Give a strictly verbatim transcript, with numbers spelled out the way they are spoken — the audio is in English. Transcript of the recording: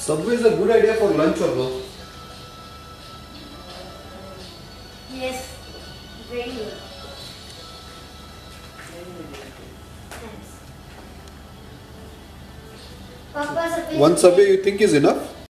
Subway is a good idea for lunch or no? Yes, very good. Thanks. Papa, Subway. One Subway you think is enough?